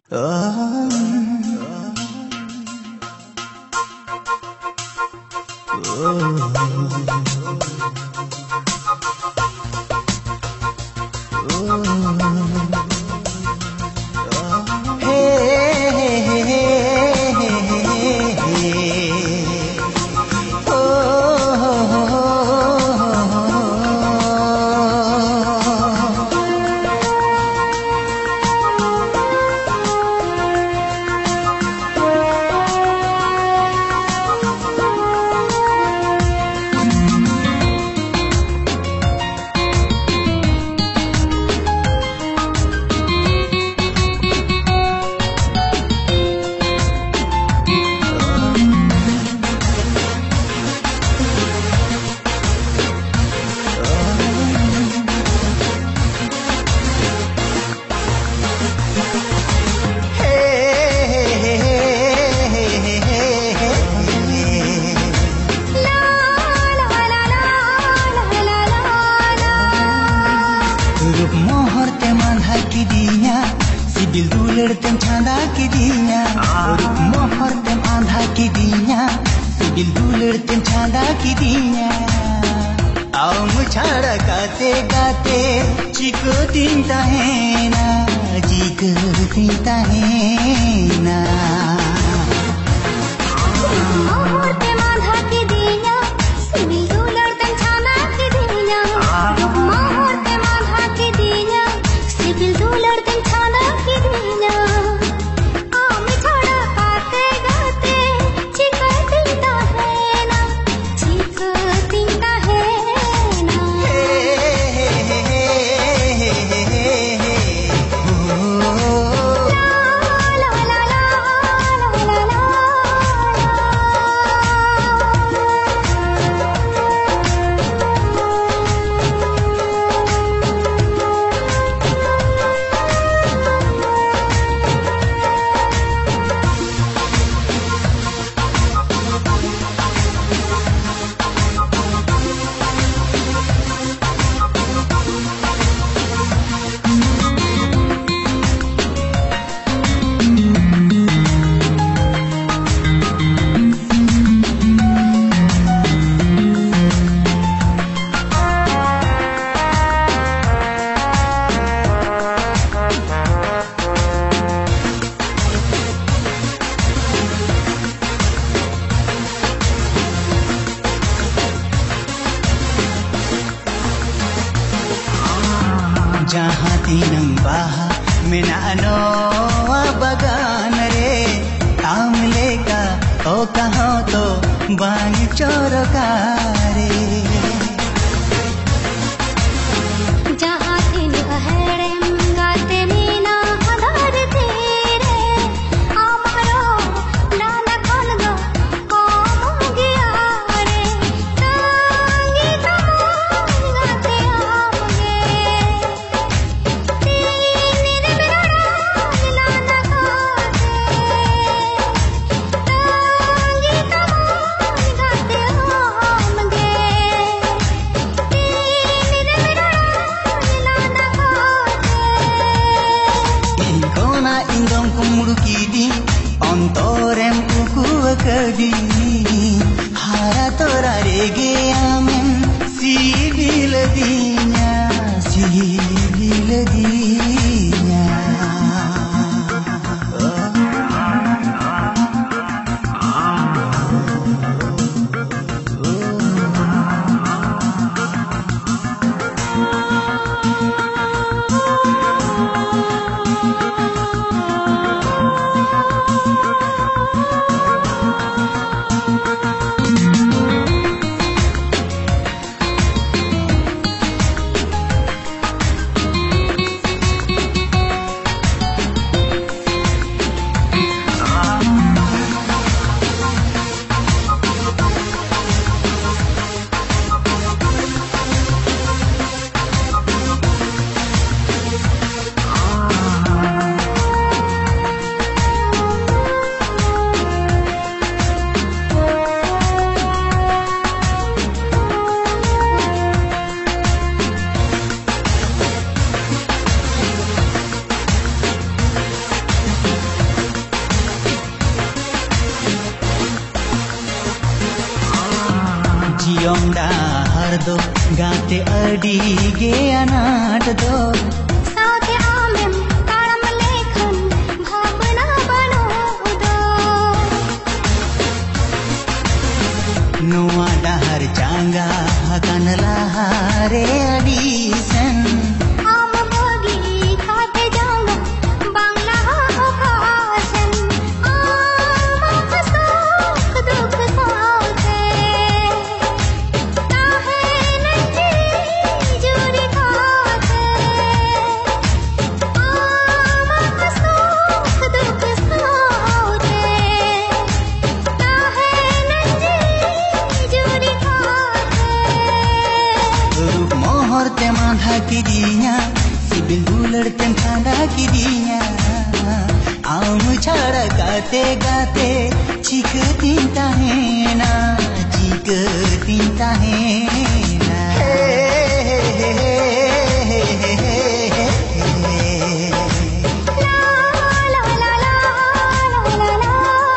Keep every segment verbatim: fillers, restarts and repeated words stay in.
La डाहर दो गाते अडी गे अनाट दो साथे आमेम तारम लेखन भावना बनो दो नुआ डाहर चांगा हकन लहारे अडी सन आम बगी काटे जांगा बांग्ला होकासन आम सुख दुख साथे ताहे नंजी जुरी खाते आम सुख दुख साथे ताहे नंजी जुरी खाते रूप मोहर ते मांधा की दिया सिबिल दुलड़ ते खांदा की दिया आम छाड़ा गाते गाते चीख तीनता है ना चीख तीनता है ना ला ला ला ला ला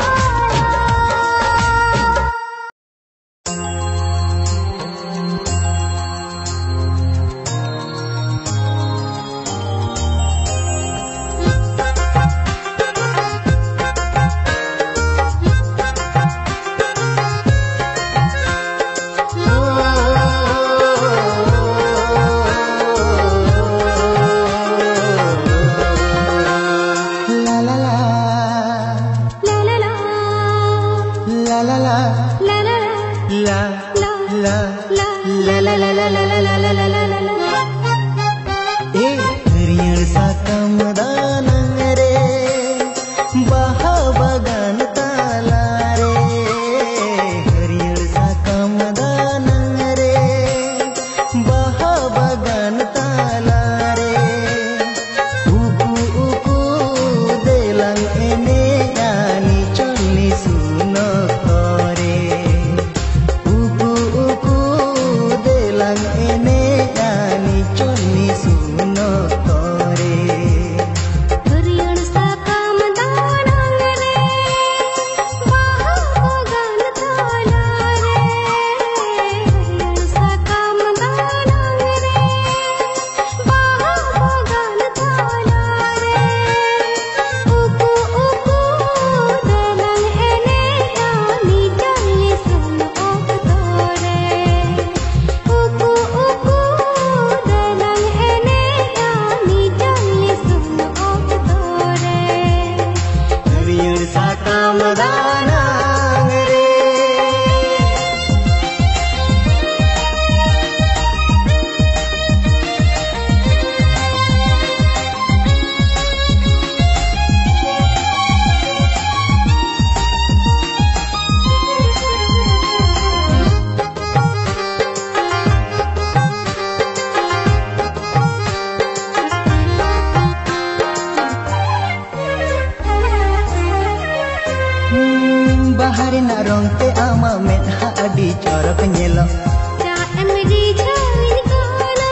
bahari narong te ama met ha adi corak nyelo Jaan berija ini kono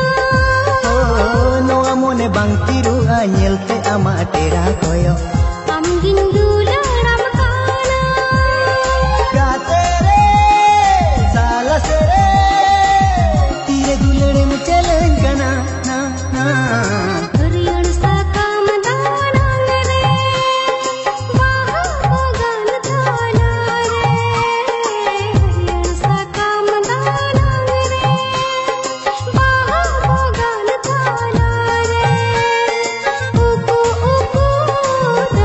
oh no amone bang tiru anyel te ama tera koyo am gindula ram kana gatere sala sere tire dulere mu chalen kana na na hariyan sa kam dana re baha bagan thala re hariyan sa kam dana re baha bagan thala re uku uku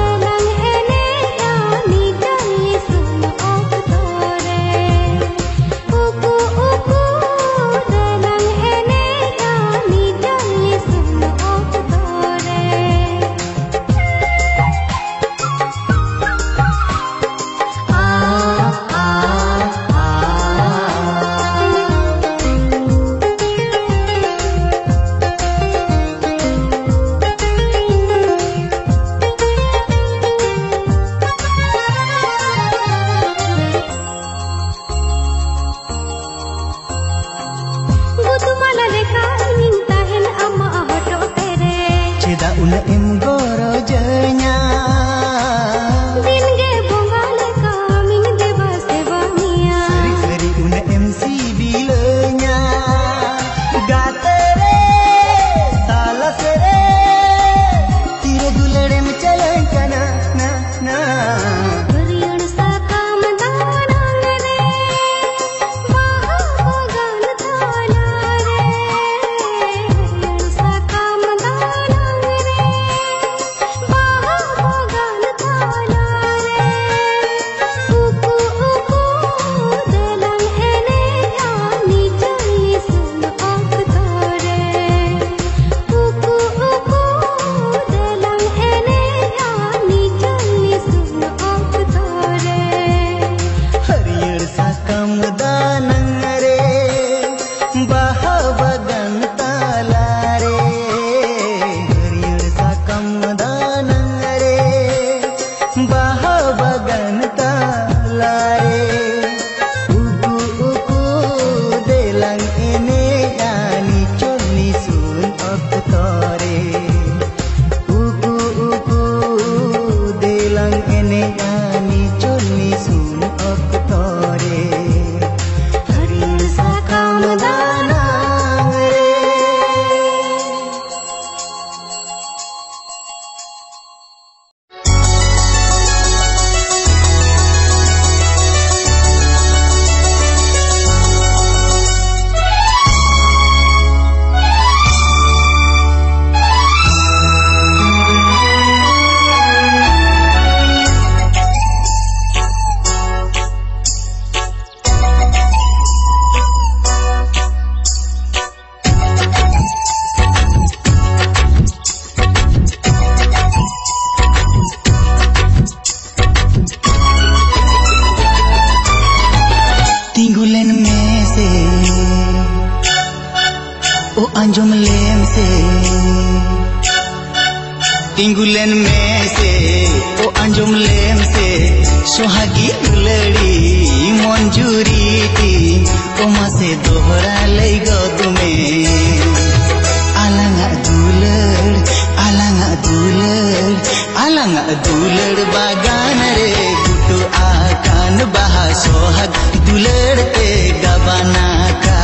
टिंगुलेन में से ओ अंजुम लेम से सोहागी दुलड़ी मंजूरी ती ओ मासे दोहरा लई गो में आलांगा दुलड़ आलांगा दुलड़ आलांगा दुलड़ बागान रे गुटो आकान बहा सोहाग दुलड़ते गबाना का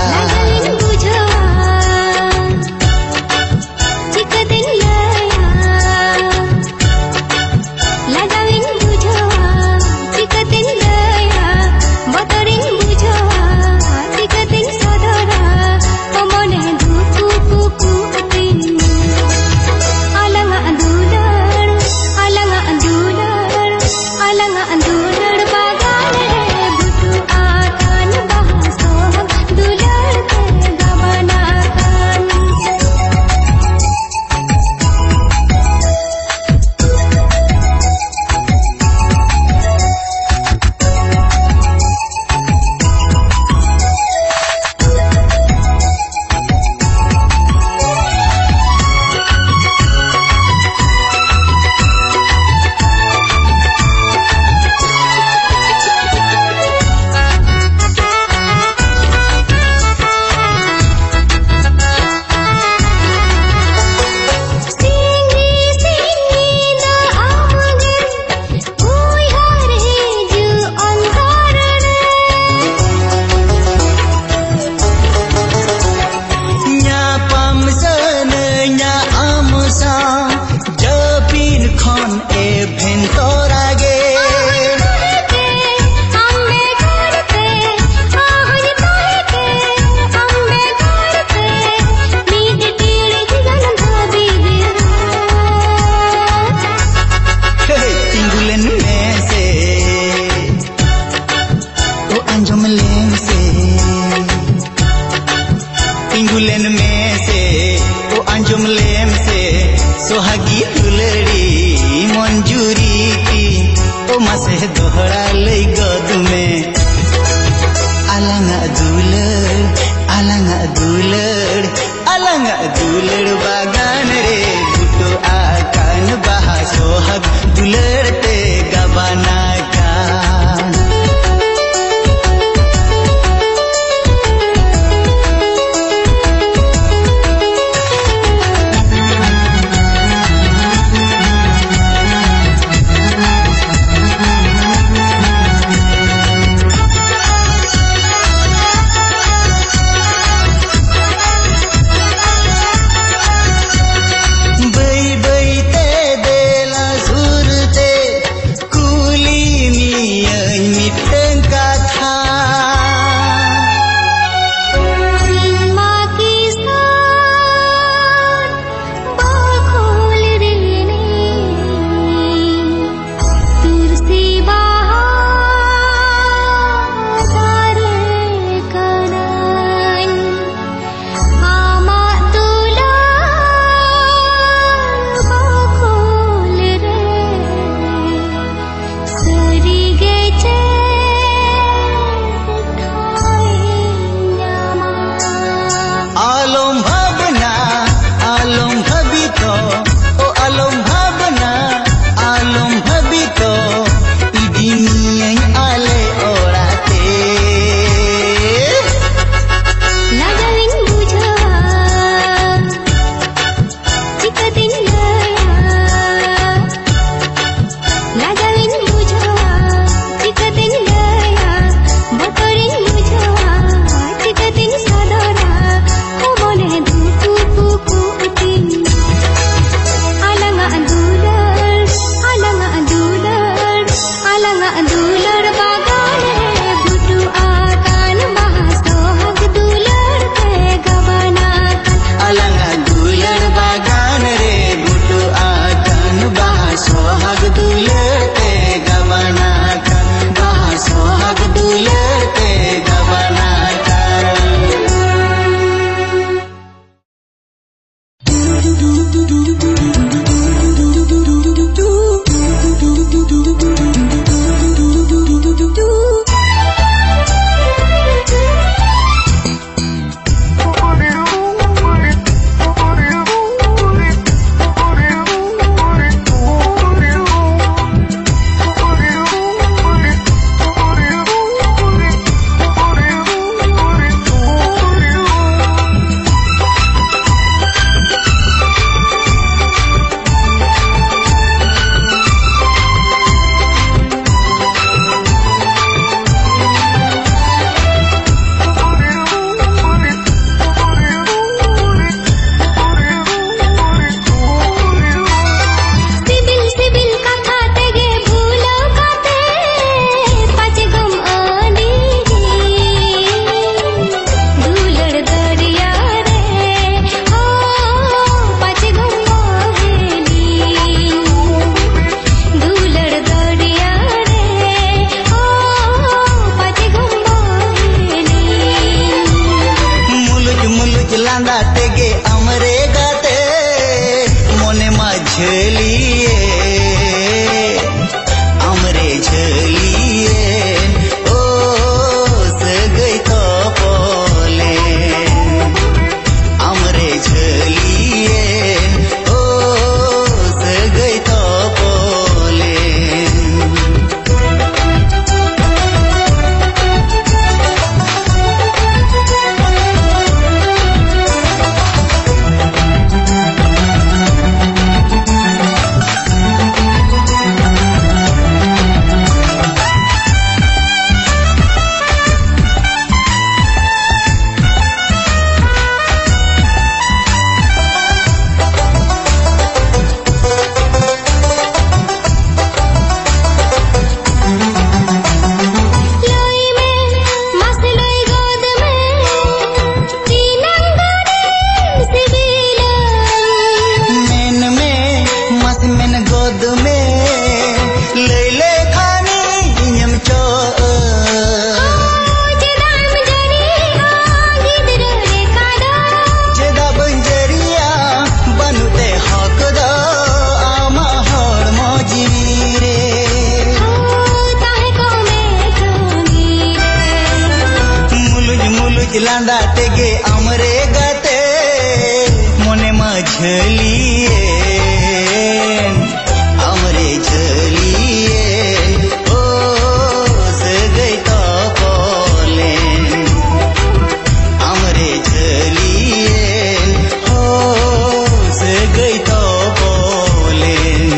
टिंगुलेन में से ओ अंजुम लेम से सोहागी दुलड़ी मंजूरी की ओ मासे दोहरा लई गद में आलांगा दुलड़ आलांगा दुलड़ आलांगा दुलड़ बागान रे गुटो आकान बहा सोहाग दुलड़ते गबाना का मुलुज लांदा तेगे अमरे गाते मोने मा झलिए अमरे झलिए ओ सगई तो बोले अमरे झलिए ओ सगई तो बोले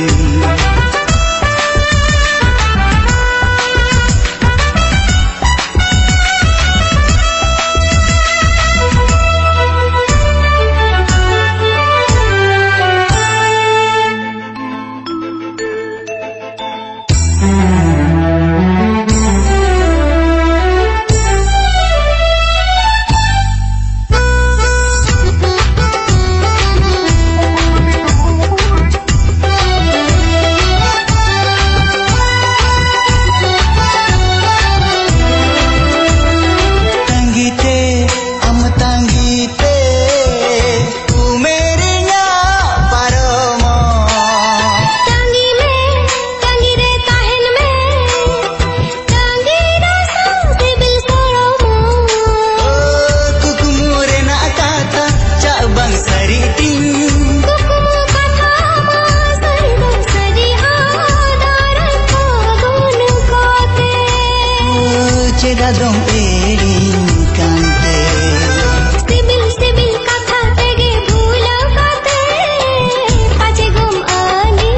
dong erin kante sibil sibil katha tege bhula kate pache gum ani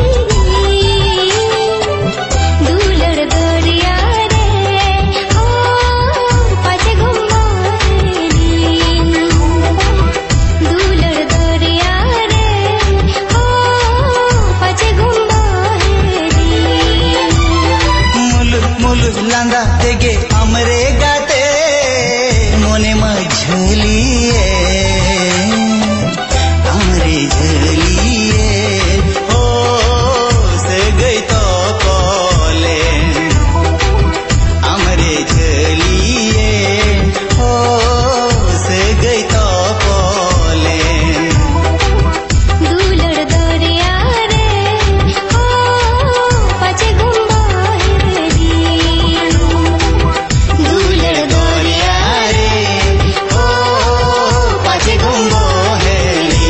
dular doriya re o pache gum ani dular doriya re o pache gum ani muluk muluk landa tege अमरे गाते मोने मा झलिए अमरे झलिए ओ सगई तो बोले अमरे झलिए ओ सगई तो बोले दुलड़ दरिया रे ओ पाचे गुम्बा दुलड़ दरिया रे ओ पाचे गुम्बो हेली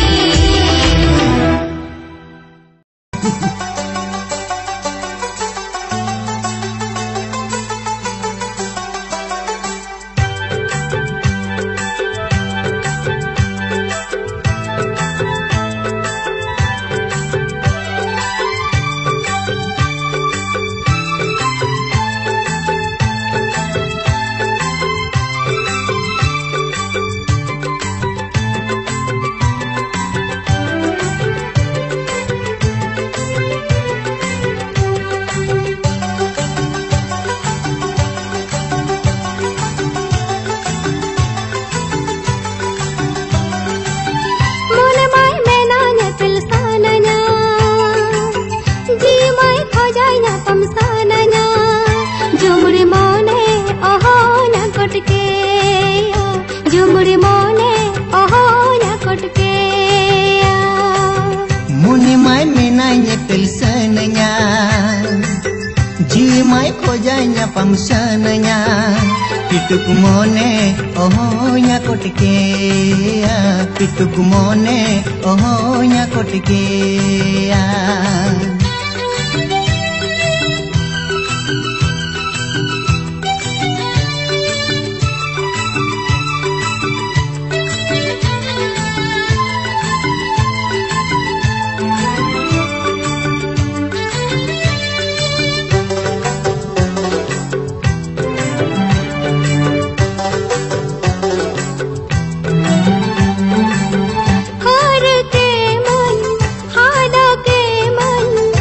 मोने माय मैना ने पिलसानना जी माय खोजाया तमसानना जुमरे मोने ओहो ना कटके जुमरे मोने ओहो ना कटके मुनि माय मेनाnya pilsananya ji mai khojanya pamsananya pituk mone ohonya kotke pituk mone ohonya kotke हार के मन हादा के मन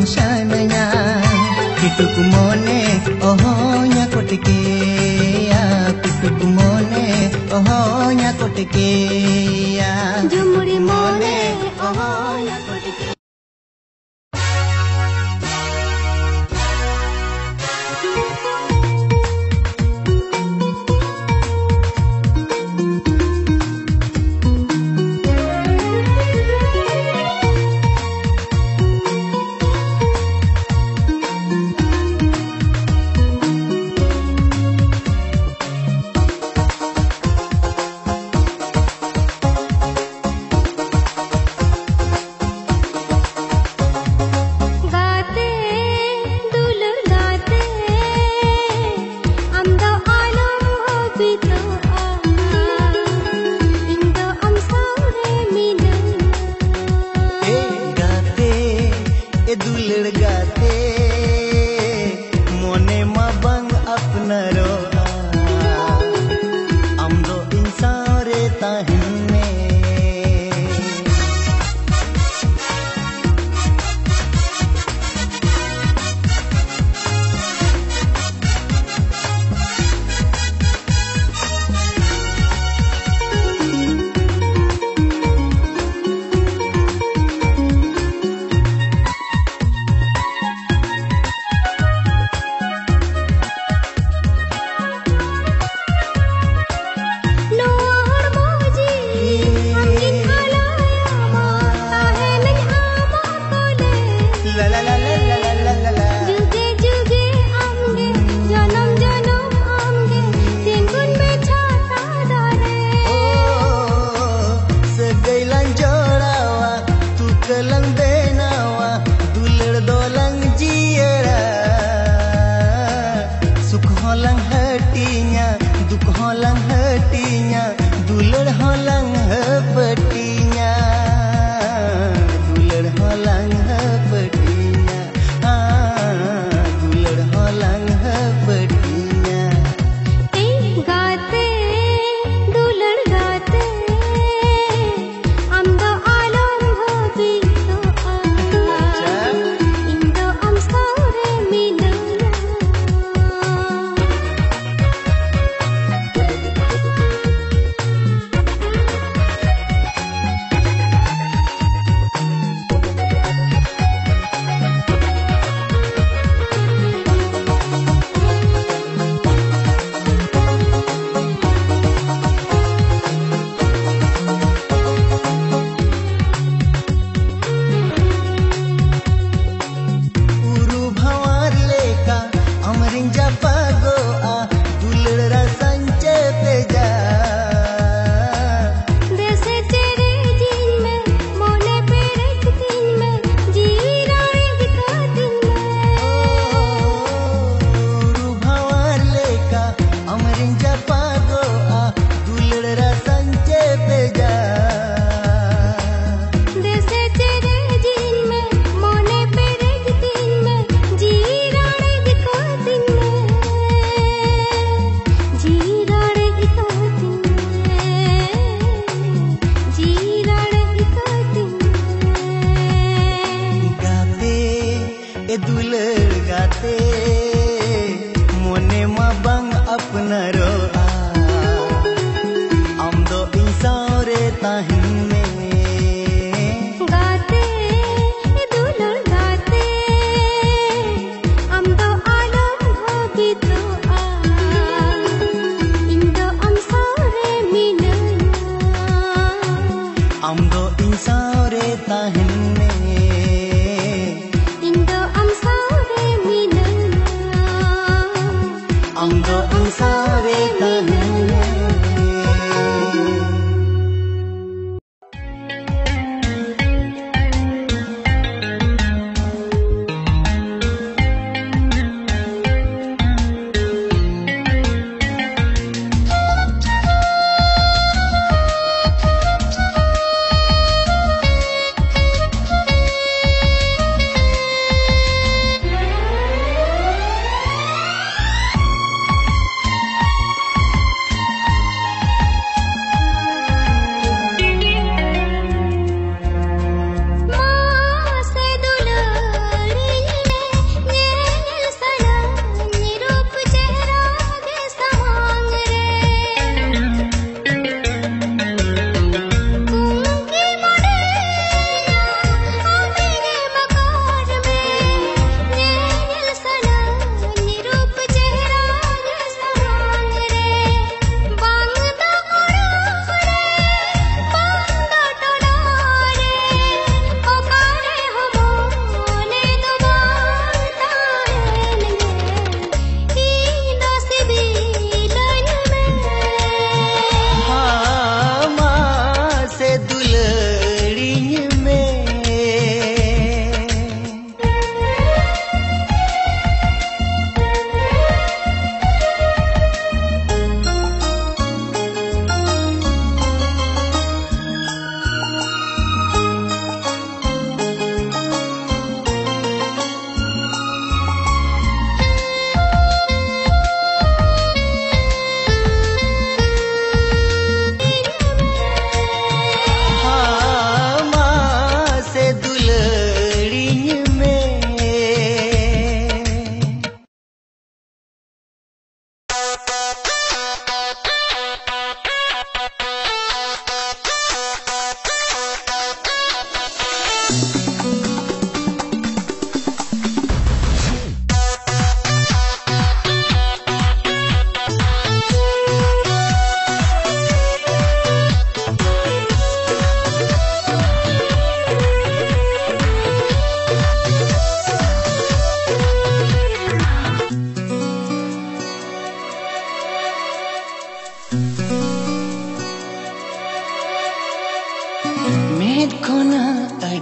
sananya Pituk mone ohonya kotekeya Pituk mone ohonya kotekeya Jumuri mone ohonya kotekeya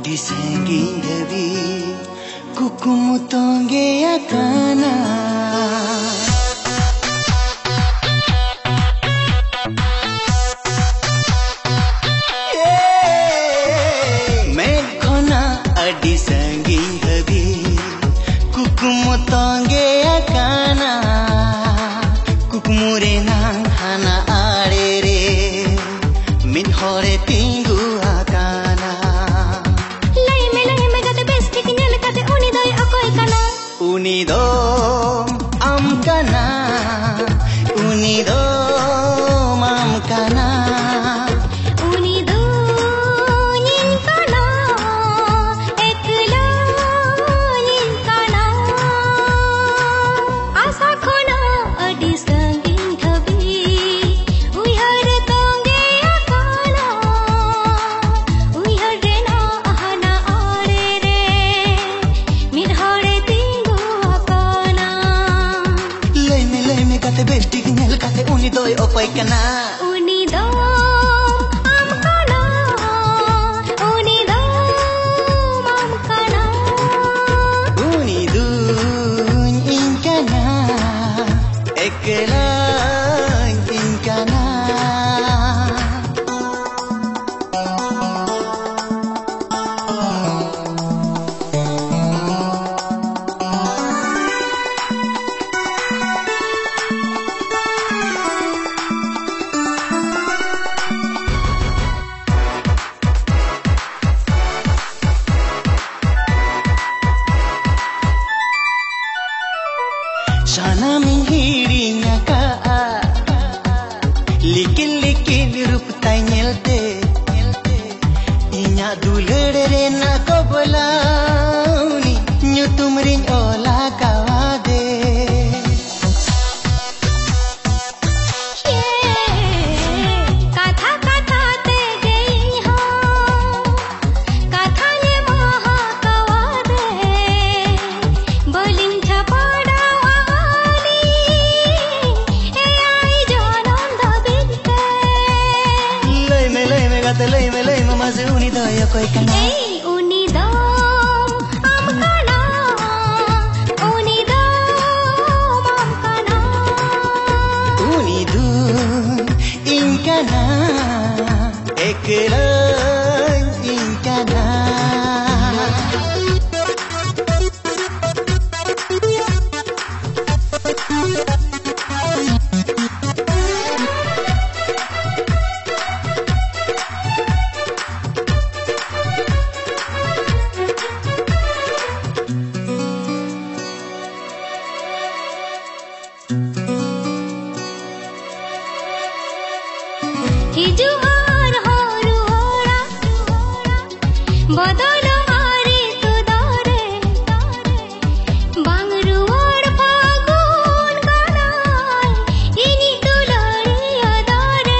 di samping dewi kukumu tongge akana mekhona adi samping dewi kukumu tongge akana kukumu re nang hana are re min hore tingu akana lai me lai me gade best tik nyel kate uni doi akoy kana uni do am kana uni do mam kana uni do nin kana ekla nin kana asa khona adi sangin thabi uyhar tonge akana uyhar rena ahana are re mir hore tingu akana lai me lai me kate best tik nyel kate uni doi opai kana uni do am kana uni do mam kana uni du in kana ekla in kana sana menghirinya ka likin likin rup tai nyelte inya dulere rena ko bolauni nyutum rin ola kawade katha katha te gei ho katha ne maha kawade bolim chapada ali e ai janam da bitte lai me lai me gate lai me lai me mas uni doya koi kana ei uni do am kana uni do mam kana uni du in kana ekla in kana hiju ar horu hora bodol ari tu dare bang ruar pagun kanai ini tu lari adare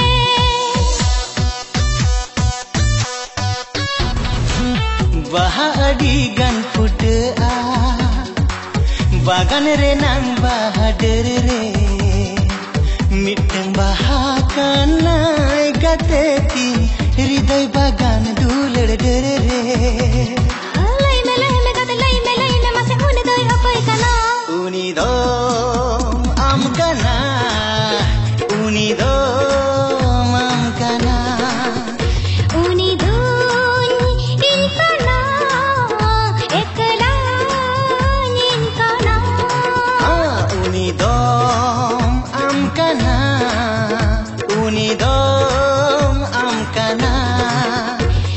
baha adi gan putea bagan renang bahader re miteng baha kanai gateti hriday bagan dular der re lai me lai me gade lai me lai me mase uni doi akoy kana uni do am kana uni do mam kana uni dun in kana ekla nin kana ah uni do am kana uni do am kana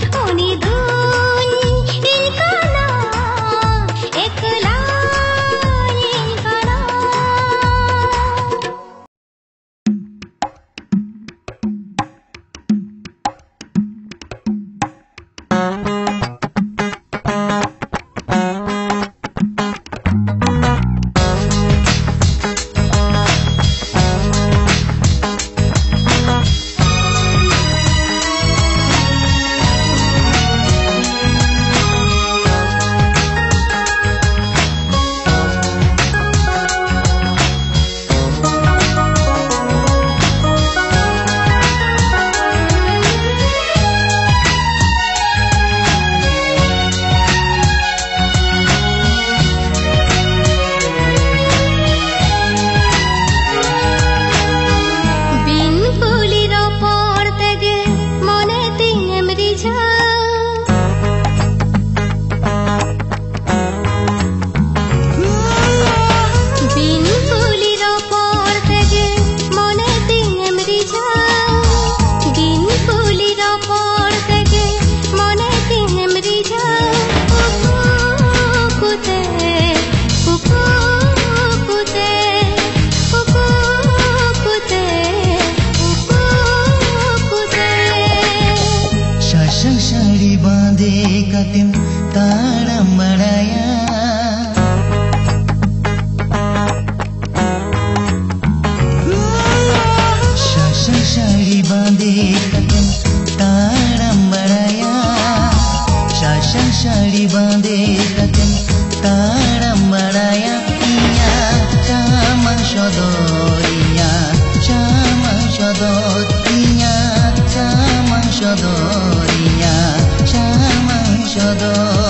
बांधे कतन ताड़म बड़ाया इया चामang shodor inya चामang shodor inya चामang shodor inya चामang shodor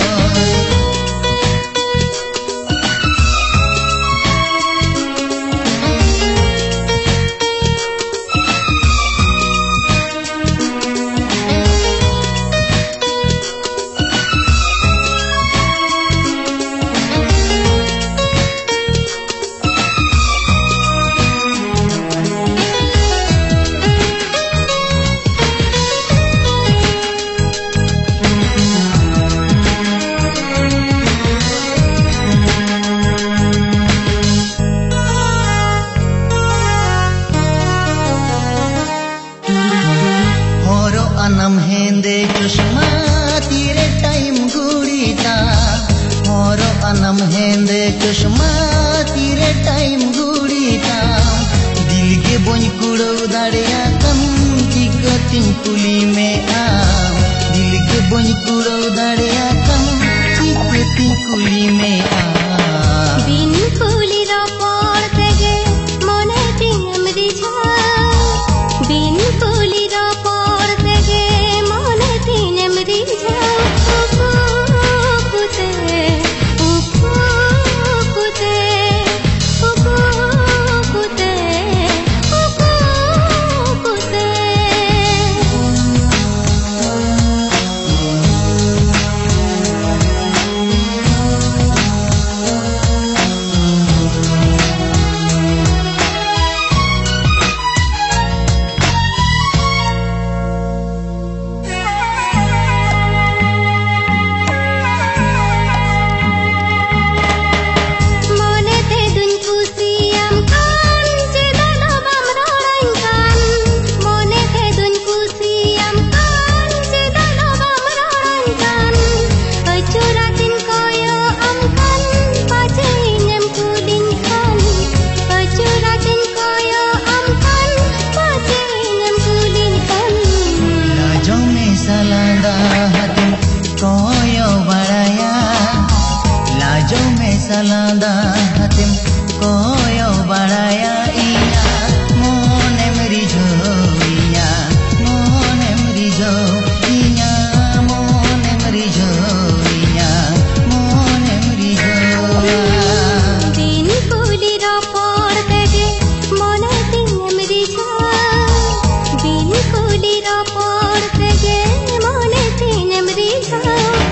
anam hende chusma tire time gurita horo anam hende chusma tire time gurita dil ke boñ kudo dadeya kam chigatin kuli me aam dil ke boñ kudo dadeya kam chigatin kuli me aam bin kuli ro por tege mone tim rijha bin kuli ro salanda hatim koyo baraya iya monem rijo iya monem rijo iya monem rijo iya monem rijo din kuli ro por tege mone tim rijo din kuli ro por tege mone tim rijo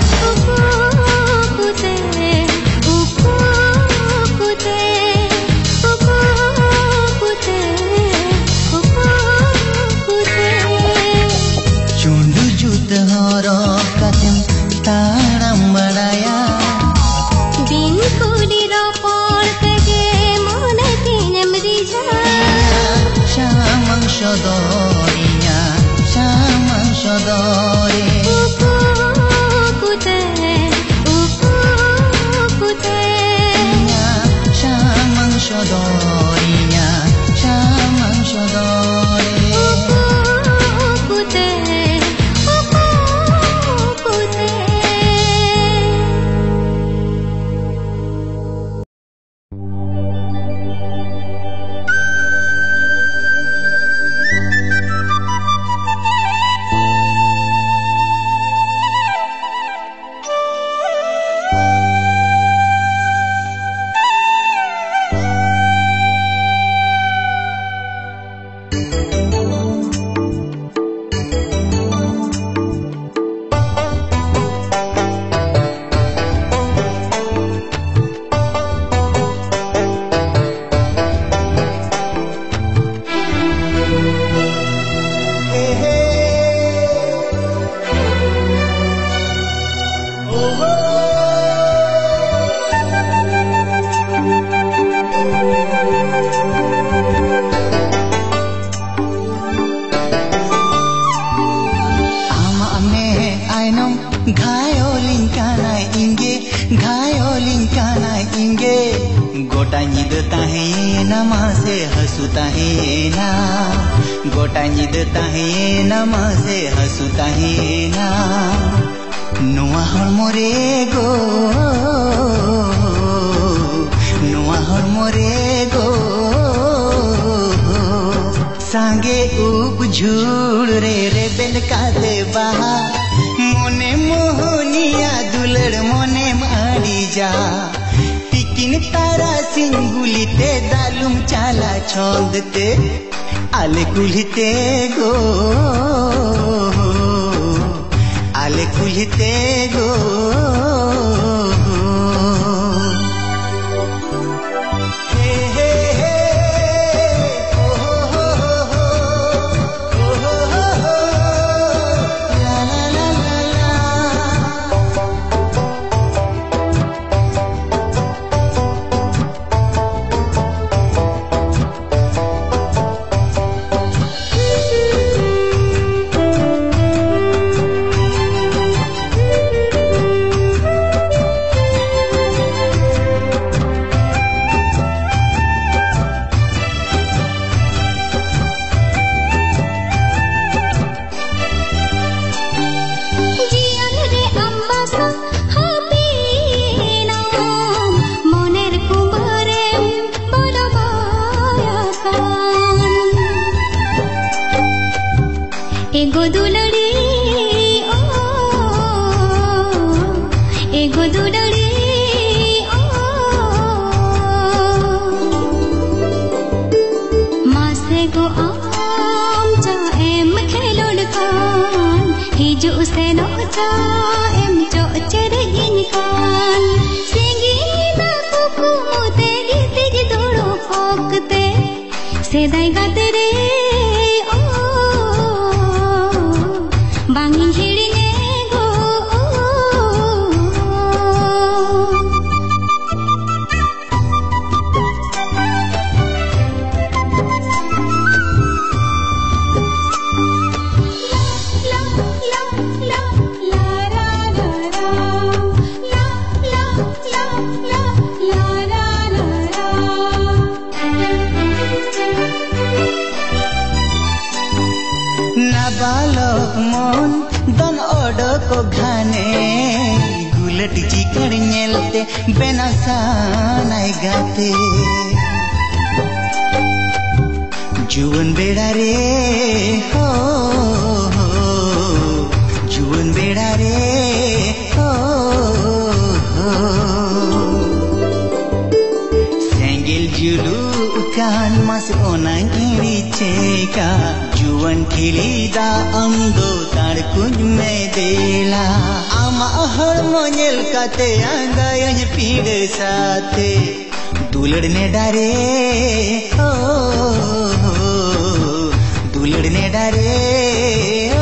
ताड़म बड़ाया दिन कूली रो por tege mone tim rijha चामang shodor inya चामang shodor uku kute uku kute inya चामang shodor inya चामang shodor uku kute गोटा निद ताहे नमा से हसुता है ना गोटा निद ताहे नमा से हसुता है ना नुआ हरमोरे गो नुआ हरमोरे गो सांगे उप झूड़ रे रे बेल कादे बाहा मोने मोहनिया दुलड़ मोने मारी जा टिकिन तारा सिंगुलिते दालुम चाला छोंदते आले कुलिते गो आले कुलिते गो हे हे हे ओ हो हो हो ओ हो हो हो ला ला ला ला ला एगो दुलड़ी ओ एगो दुलड़ी ओ मासे गो आम चा एम खेलोड़ कान हिजु से नोचा एम चो चरगिन कान सिंगी ना कुकु मोते गीतिज दोड़ो फोकते सेदाई गाते रे बांगी हिड़ने गो ला ला ला ला ला ला ला ला ला ला ला ला नाबालक मन दन ओडको घाने गुलट चिकड़ नेलते बेनासानाय गाते जुवन बेड़ा रे हो जुवन बेड़ा रे हो सेंगेल जुलू कान मास ओनांग इड़ी चेका जुवन खिलीदा अमदो तार कुछ में देला आमा हर मोनेल काते आंगायन पीड़ साथे दुलड़ने डारे हो दुलड़ने डारे हो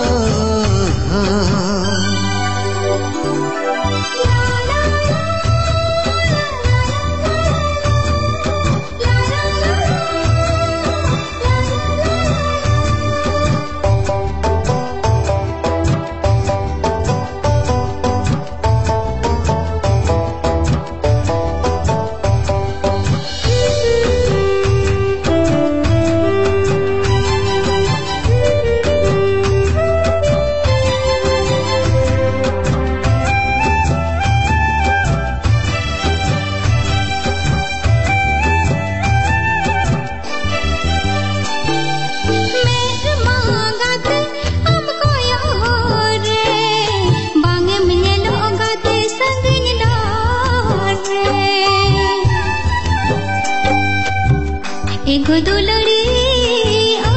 एगो दुलड़ी ओ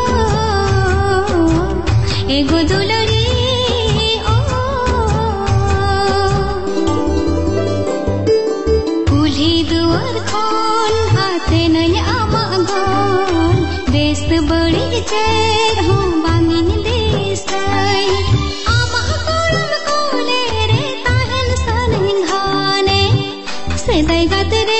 एगो दुलड़ी ओ कुल्ही दुआर खोल आते नय आमा गोल बेस बड़ी चेर हो बांगिन देसाई आमा कोलम कोले रे ताहन सन घाने सेदाई गात रे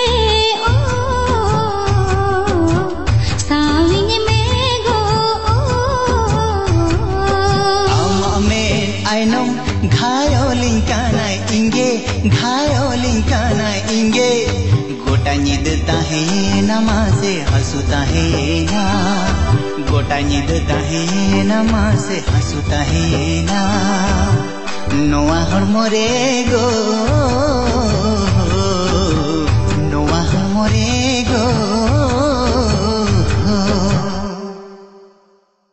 घायोलिं काना इंगे घायोलिं काना इंगे गोटा निद ताहे नमा से हंसुता है ना गोटा निद ताहे नमा से हंसुता है ना नोआ हड़मो रे गो